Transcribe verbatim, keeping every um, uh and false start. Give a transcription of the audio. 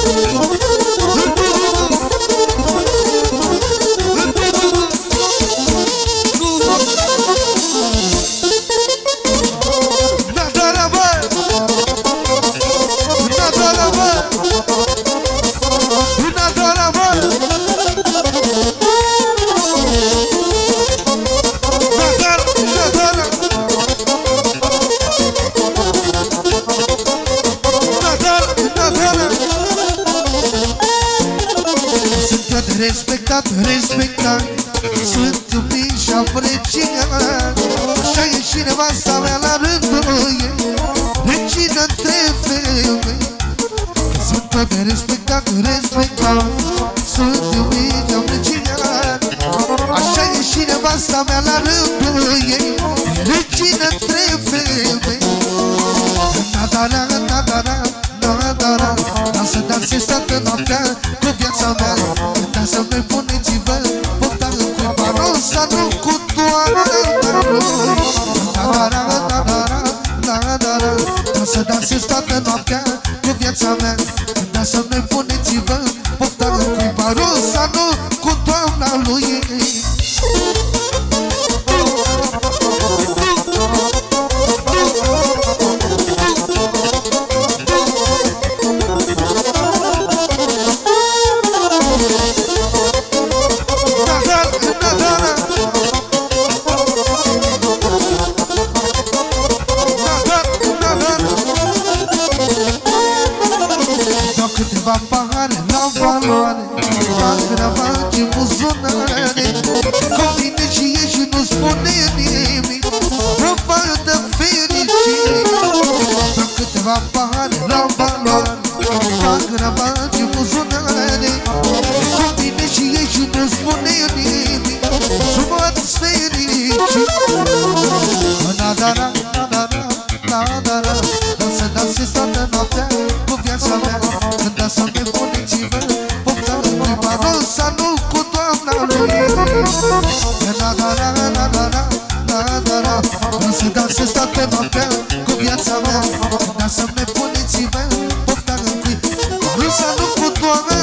Respectat, respectat, sunt iubit și apreciat. Așa e și nevasta mea la rândul ei, regină între femei. Sunt tot respectat, respectat, sunt iubit și apreciat. Așa e și nevasta mea la rândul ei, regină între femei. Da-da-da, da-da-da, da-da-da, dansă, dansez toată noaptea cu viața mea. Să ne puneți-vă pofta în cuipa rosa, nu cu toamna lui. Da-da-da-da-da-da-da-da, să dansez toată noaptea cu viața mea. Să ne puneți-vă pofta în cuipa rosa, nu cu toamna lui. Câteva pahare la valoare, fac gravat în buzunare. Convine și e și nu spune nimic, răbă de fericire. Fac câteva pahare la valoare, fac gravat în buzunare. Convine și e și nu spune nimic, răbă-ți fericire. Da-da-da, da-da-da, da-da-da, dansă, dansez toată noaptea cu viața mea. Să ne puneți-vă pofta în cuipa rosa, nu cu toamna lui. Da-da-da-da-da-da-da-da, să dansez toată noaptea cu viața mea. Să ne puneți-vă pofta în cuipa rosa, nu cu toamna